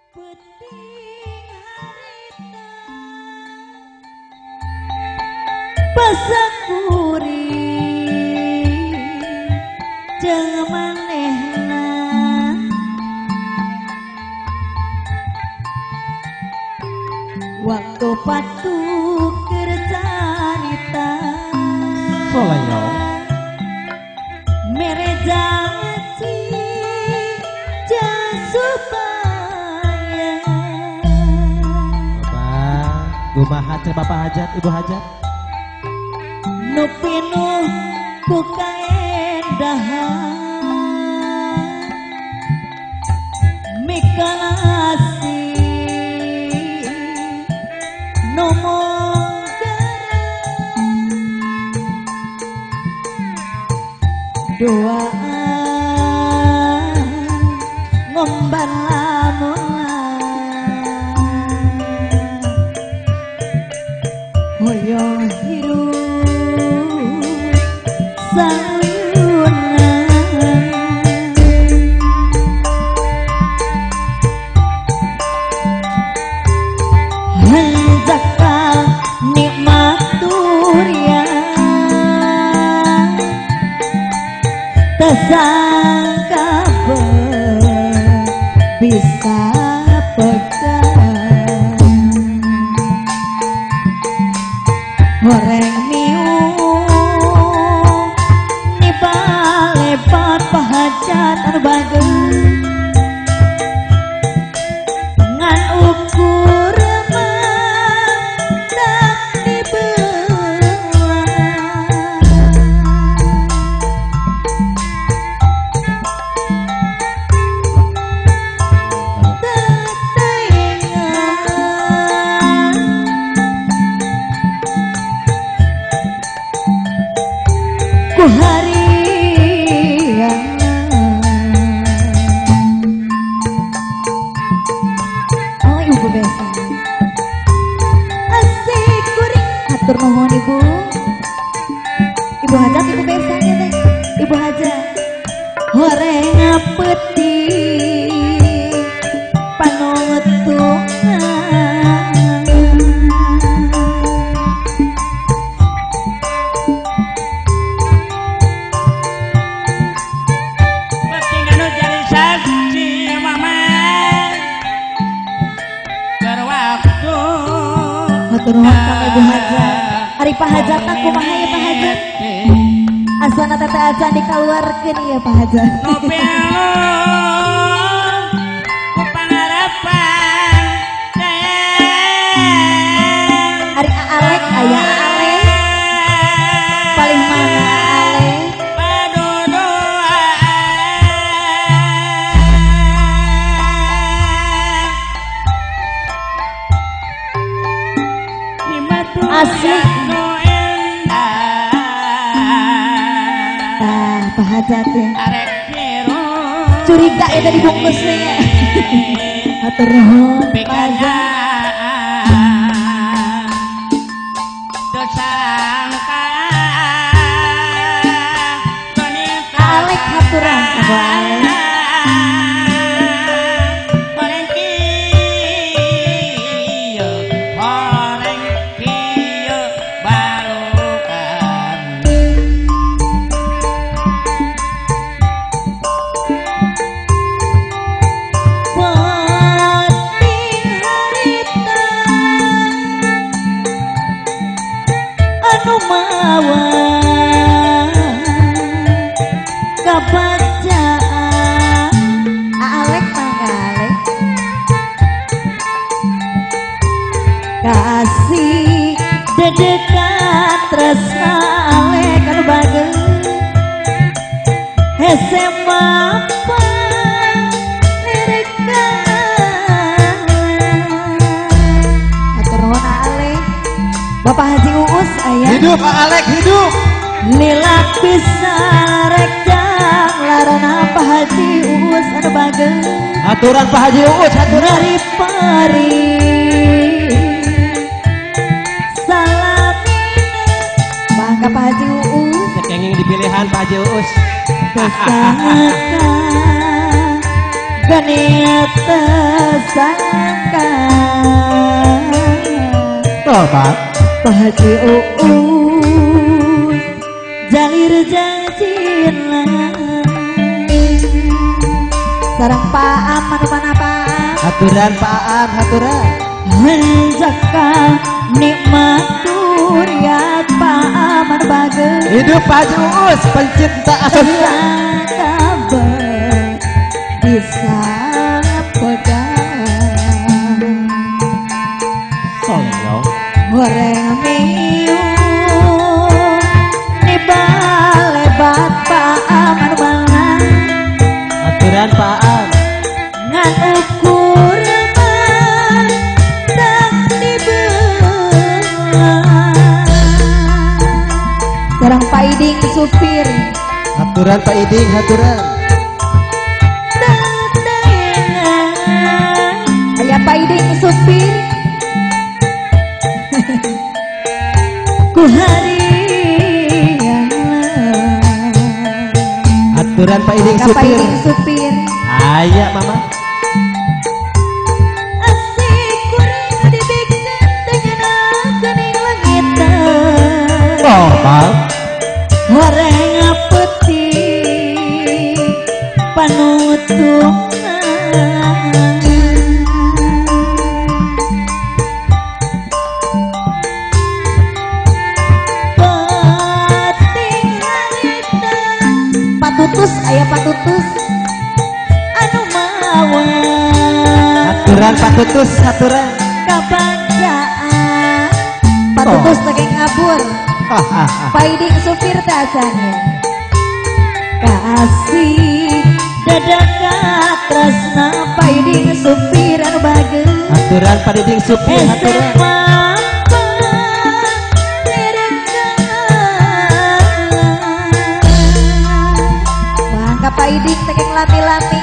Puting harita pasakuri jeung manehna waktu patuk keur carita Solayong mere janji supaya Bapak Gumaha teh Bapak Hajat Ibu Hajat nu pinuh ku kaendahan mikalasi nu monggara doaan ngomban lamun hoyong hirup sayunan hanjaka nikmat durian tersangka bisa pegang goreng miung ni balepat pahajat anu bageus ngan ukur mandak dibelah ku harian oh ibu besa asik kuring atur nuhun ibu hajat ibu besa gitu ibu hajat horeng peuting panuntungan Hatur nuhun ka Ibu Hajat. Ari Pak Hajat aku mah ya Pak Hajat. Asana teteh acan dikaluarkeun ya Pak Hajat. Nu pilu ku pangarapan Ari Alek aya Alek. Paling mana Alek? Asli Pak Hajat ya curiga ya tadi bungkusnya hatur nuhun Pak Hajat Alek haturan Abu Alek kabacaan Alek Alek kasih dedekat tresna Alek anu bageus hese mapan lirikan atur nuhun Alek Bapak Haji Uus aya hidup Pak Alek hidup lilak pisan rek jang larana Pak Haji Uus anu bageus aturan Pak Haji Uus aturan dari pari salamina bangga Pak Haji Uus sekenging dipilihan Pak Haji Uus kesangka ganiat sangka Tobat Pak Haji Uus jalir janjina sareng Pak Aman mana Pak haturan Paan haturan Menjaka nikmat durian Pak Aman bagus hidup Pak Haji Uus pencinta Asia kabar bisa pegang Soleo goreng miung di balebat Pak Aman mana haturan Paan ngan ukur mah tak dibelah sareng Pak Iding supir haturan Pak Iding haturan aya Pak Iding supir ku harian haturan Pak Iding Pak supir Iding supir aya mama asik kurang dibikin dengan kening langit Tobat goreng putih panutupna patutus aya patutus anu mawa haturan patutus haturan kabacaan patutus teh ngabur Pak Iding supir tasanya kasih dadakat tresna Pak Iding supir anu bagus haturan Pak Iding supir haturan Pak Iding tekeng lati-lati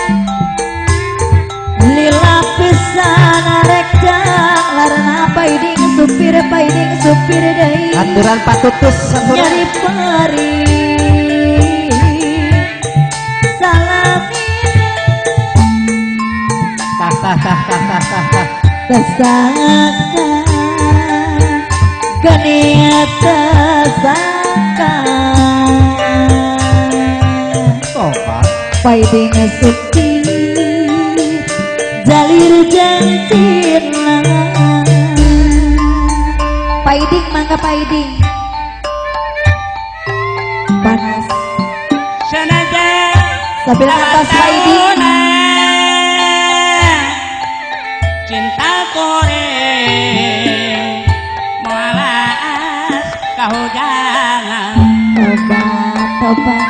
lila pisan arek jang larana Pak Iding supir deui haturan patutus haturan nyari pari salamin tah tersangka geniat tersangka Tobat Pak Iding supir jalir jantina Pak Iding mangga Pak Iding panas Sanajan sambil nafas Pak Iding cinta koreng malas kahujangan tobat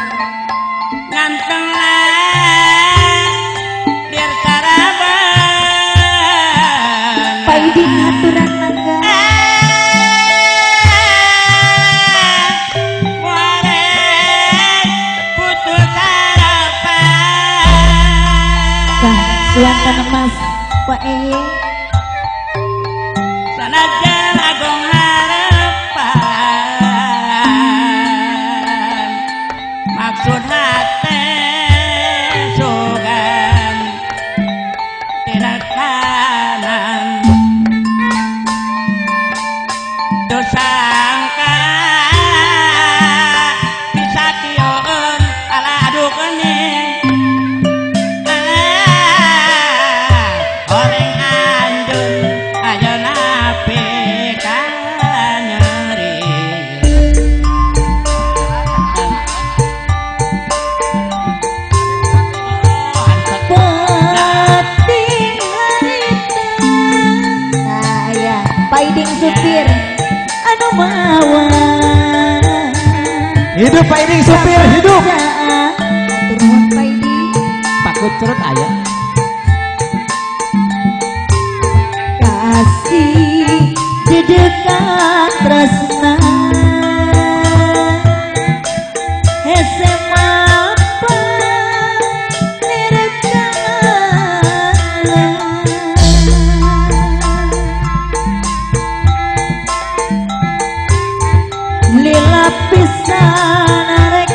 ngantenglah biar saraban Pak Iding aturan mangga muarek putus harapan suan Mas Pak Eye sanajan agung harapan maksud hati sugan tidak kanan dosangka bisa kion ala aduh kening orang andun aja nape nyeri penting harita saya Pak Iding supir anu mawa hidup Pak Iding supir hidup turun Pak Iding takut cerut ayah kasih di dekat tresna hese mapa nirekan lila pisan arek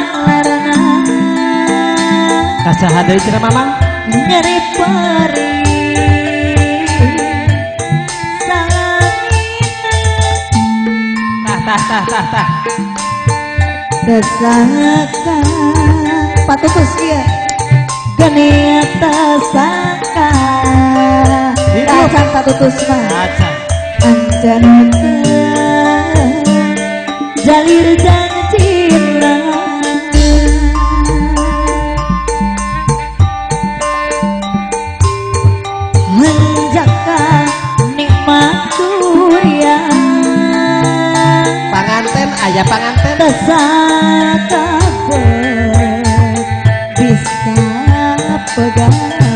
janglarna kasahan dari cina mamang nyeri pari tah. Tersangka patutus dia geni tersangka acan patutus mah Acan. ancan jalir jantina menjaka nikmat durian Panganten aya panganten. tersangka bisa pegang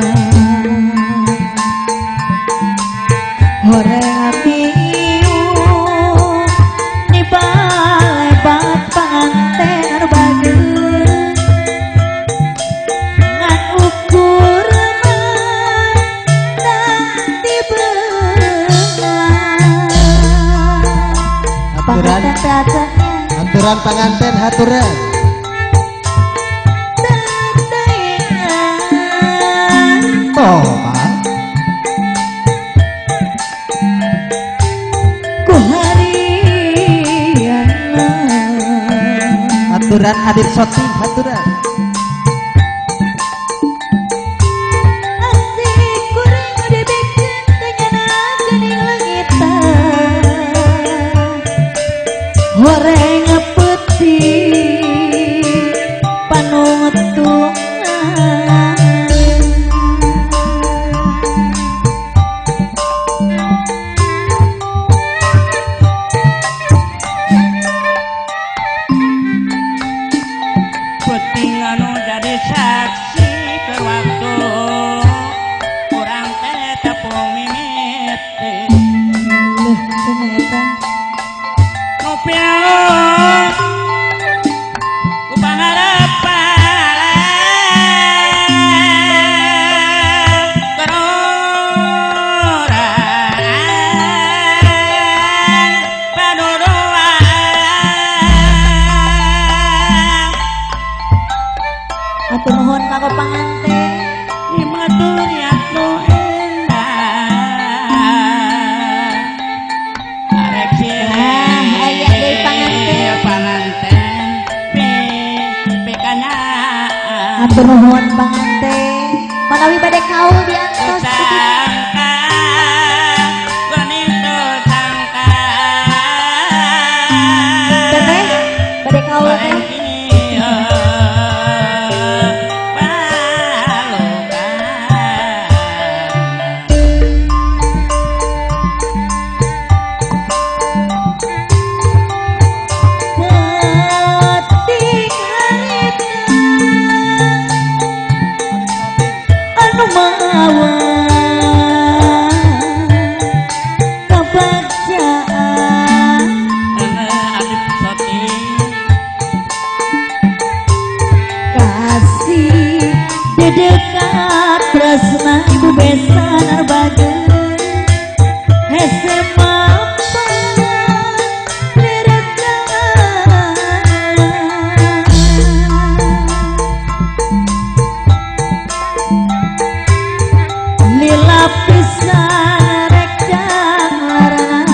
horeng apiu di balai bat panganten bagus ngan ukur dan dibelah panganten teaternya Aturan panganten haturan. Oh, Pak. Aturan adik soti haturan. Horeng putih panuntungan Puting anu jadi saksi ke waktu kurang teh tepung mimiti Loh, ternyata ngopiau ku pangarepan kerorang paduduan atur nuhun kanggo panganten imatur yatno endah arek aya deui panganten. panganten pikana atur nuhun panganten manawi bade kaul diantos sangka genito sangka teteh bade kaul teh Petik harita anu mawa kabacaan kasih dedekat tresna ibu besan arbageun hese mapan rerekan lila pisan rek janglarang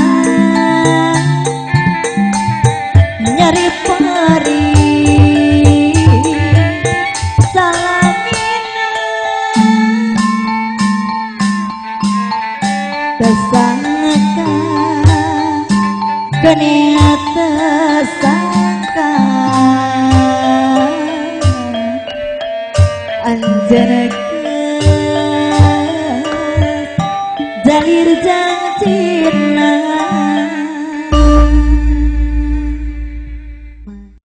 nyari peri salamina tersangka genia tersangka anjenekeun jalir jantina